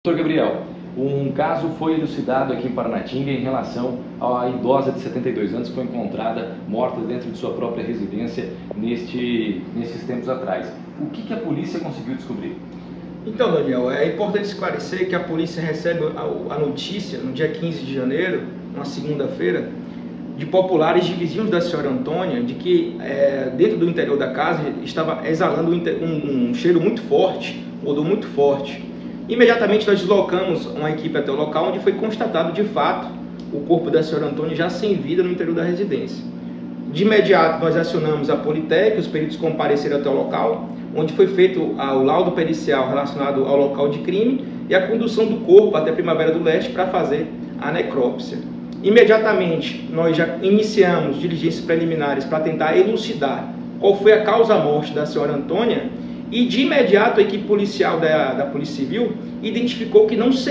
Doutor Gabriel, um caso foi elucidado aqui em Paranatinga em relação à idosa de 72 anos que foi encontrada morta dentro de sua própria residência nesses tempos atrás. O que a polícia conseguiu descobrir? Então, Daniel, é importante esclarecer que a polícia recebe a notícia no dia 15 de janeiro, uma segunda-feira, de populares de vizinhos da senhora Antônia, de que dentro do interior da casa estava exalando um cheiro muito forte, um odor muito forte. Imediatamente nós deslocamos uma equipe até o local, onde foi constatado de fato o corpo da senhora Antônia já sem vida no interior da residência. De imediato nós acionamos a Politec, os peritos compareceram até o local, onde foi feito o laudo pericial relacionado ao local de crime e a condução do corpo até Primavera do Leste para fazer a necrópsia. Imediatamente nós já iniciamos diligências preliminares para tentar elucidar qual foi a causa-morte da senhora Antônia. E de imediato a equipe policial da Polícia Civil identificou que não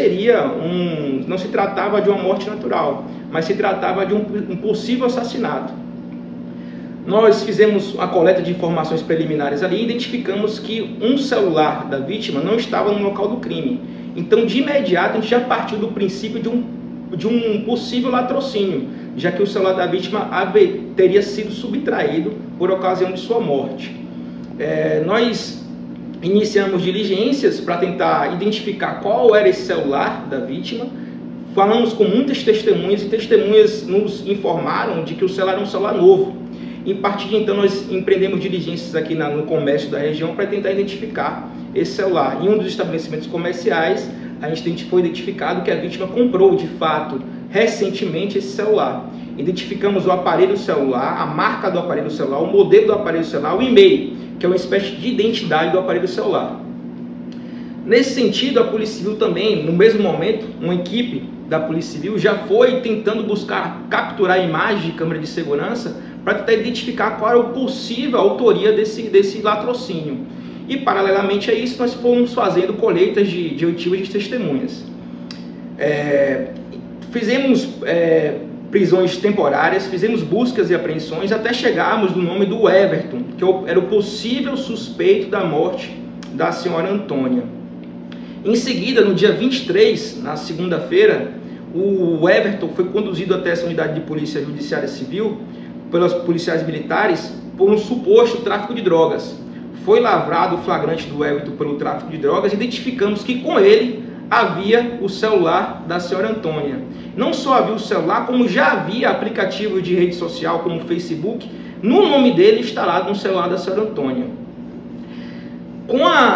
se tratava de uma morte natural, mas se tratava de um possível assassinato. Nós fizemos a coleta de informações preliminares ali e identificamos que um celular da vítima não estava no local do crime. Então, de imediato, a gente já partiu do princípio de um possível latrocínio, já que o celular da vítima teria sido subtraído por ocasião de sua morte. Nós iniciamos diligências para tentar identificar qual era esse celular da vítima. Falamos com muitas testemunhas e testemunhas nos informaram de que o celular era um celular novo. Em partir de então nós empreendemos diligências aqui no comércio da região para tentar identificar esse celular. Em um dos estabelecimentos comerciais foi identificado que a vítima comprou de fato recentemente esse celular. Identificamos o aparelho celular, a marca do aparelho celular, o modelo do aparelho celular, o e-mail, que é uma espécie de identidade do aparelho celular. Nesse sentido, a Polícia Civil também, no mesmo momento, uma equipe da Polícia Civil já foi tentando buscar capturar imagens de câmera de segurança para tentar identificar qual era a possível autoria desse latrocínio. E, paralelamente a isso, nós fomos fazendo colheitas de oitivas de testemunhas. Fizemos prisões temporárias, fizemos buscas e apreensões até chegarmos no nome do Everton, que era o possível suspeito da morte da senhora Antônia. Em seguida, no dia 23, na segunda-feira, o Everton foi conduzido até essa unidade de polícia judiciária civil pelos policiais militares por um suposto tráfico de drogas. Foi lavrado o flagrante do Everton pelo tráfico de drogas e identificamos que com ele havia o celular da senhora Antônia. Não só havia o celular, como já havia aplicativo de rede social, como o Facebook, no nome dele instalado no celular da senhora Antônia. Com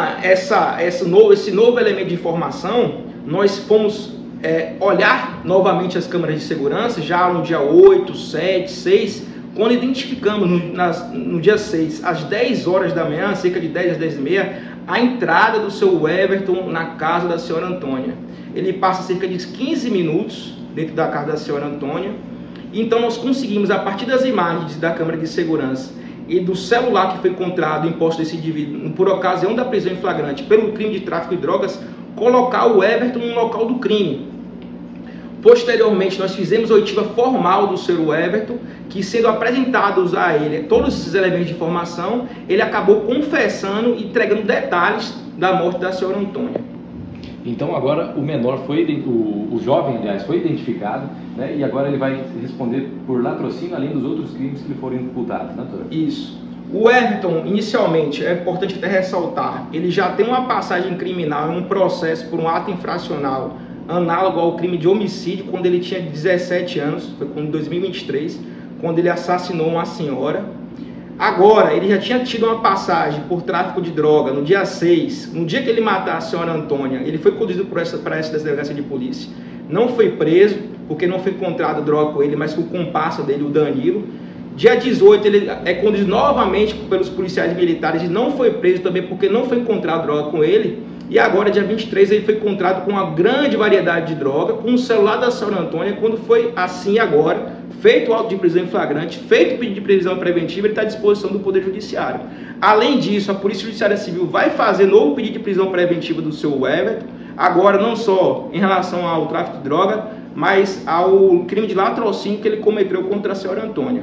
esse novo elemento de informação, nós fomos olhar novamente as câmeras de segurança, já no dia 8, 7, 6, quando identificamos no dia 6, às 10 horas da manhã, cerca de 10 às 10 e meia, a entrada do seu Everton na casa da senhora Antônia. Ele passa cerca de 15 minutos dentro da casa da senhora Antônia. Então nós conseguimos, a partir das imagens da câmera de segurança e do celular que foi encontrado em posse desse indivíduo por ocasião da prisão em flagrante pelo crime de tráfico de drogas, colocar o Everton no local do crime. Posteriormente, nós fizemos a oitiva formal do senhor Everton, que, sendo apresentados a ele todos esses elementos de informação, ele acabou confessando e entregando detalhes da morte da senhora Antônia. Então agora o menor o jovem, aliás, foi identificado, né, e agora ele vai responder por latrocínio, além dos outros crimes que lhe foram imputados, né, doutora? Isso. O Everton, inicialmente, é importante até ressaltar, ele já tem uma passagem criminal em um processo por um ato infracional análogo ao crime de homicídio, quando ele tinha 17 anos, foi em 2023, quando ele assassinou uma senhora. Agora, ele já tinha tido uma passagem por tráfico de droga no dia 6, no dia que ele matou a senhora Antônia, ele foi conduzido para essa delegacia de polícia. Não foi preso, porque não foi encontrado droga com ele, mas com o comparsa dele, o Danilo. Dia 18, ele é conduzido novamente pelos policiais militares e não foi preso também, porque não foi encontrado droga com ele. E agora, dia 23, ele foi encontrado com uma grande variedade de droga, com o celular da senhora Antônia. Quando foi assim agora, feito o auto de prisão em flagrante, feito o pedido de prisão preventiva, ele está à disposição do Poder Judiciário. Além disso, a Polícia Judiciária Civil vai fazer novo pedido de prisão preventiva do seu Everton, agora não só em relação ao tráfico de droga, mas ao crime de latrocínio que ele cometeu contra a senhora Antônia.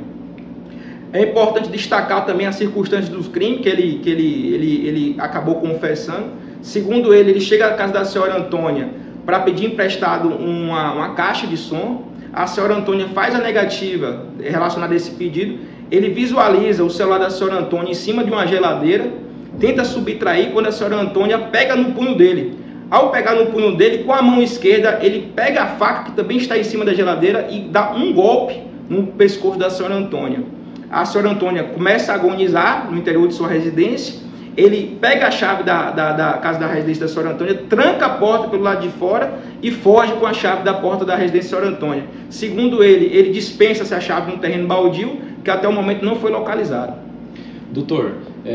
É importante destacar também as circunstâncias dos crimes que ele acabou confessando. Segundo ele chega à casa da senhora Antônia para pedir emprestado uma caixa de som. A senhora Antônia faz a negativa relacionada a esse pedido. Ele visualiza o celular da senhora Antônia em cima de uma geladeira, tenta subtrair quando a senhora Antônia pega no punho dele. Ao pegar no punho dele, com a mão esquerda, ele pega a faca que também está em cima da geladeira e dá um golpe no pescoço da senhora Antônia. A senhora Antônia começa a agonizar no interior de sua residência. Ele pega a chave da casa da residência da senhora Antônia, tranca a porta pelo lado de fora e foge com a chave da porta da residência da senhora Antônia. Segundo ele dispensa essa chave num terreno baldio, que até o momento não foi localizado. Doutor,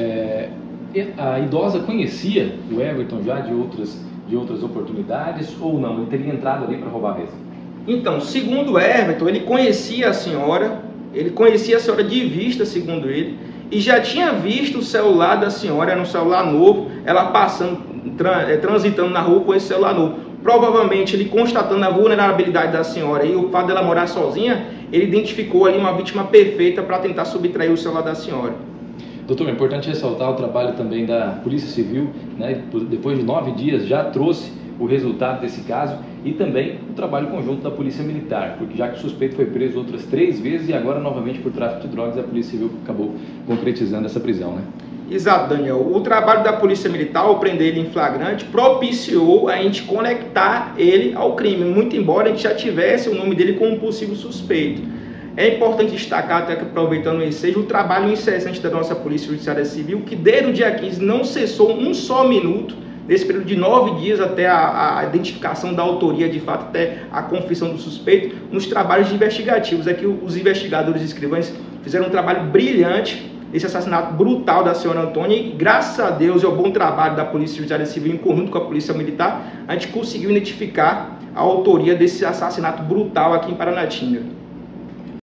a idosa conhecia o Everton já de outras oportunidades ou não? Ele teria entrado ali para roubar mesmo? Então, segundo o Everton, ele conhecia a senhora de vista, segundo ele, e já tinha visto o celular da senhora, era um celular novo, ela transitando na rua com esse celular novo. Provavelmente, ele constatando a vulnerabilidade da senhora e o fato dela morar sozinha, ele identificou ali uma vítima perfeita para tentar subtrair o celular da senhora. Doutor, é importante ressaltar o trabalho também da Polícia Civil, né? Depois de 9 dias já trouxe o resultado desse caso, e também o trabalho conjunto da Polícia Militar, porque já que o suspeito foi preso outras 3 vezes e agora novamente por tráfico de drogas, a Polícia Civil acabou concretizando essa prisão, né? Exato, Daniel. O trabalho da Polícia Militar, ao prender ele em flagrante, propiciou a gente conectar ele ao crime, muito embora a gente já tivesse o nome dele como possível suspeito. É importante destacar, até que aproveitando o ensejo, o trabalho incessante da nossa Polícia Judiciária Civil, que desde o dia 15 não cessou um só minuto, nesse período de 9 dias até a identificação da autoria, de fato, até a confissão do suspeito, nos trabalhos investigativos. Aqui os investigadores e escrivães fizeram um trabalho brilhante nesse assassinato brutal da senhora Antônia e, graças a Deus e ao bom trabalho da Polícia Judiciária Civil em conjunto com a Polícia Militar, a gente conseguiu identificar a autoria desse assassinato brutal aqui em Paranatinga.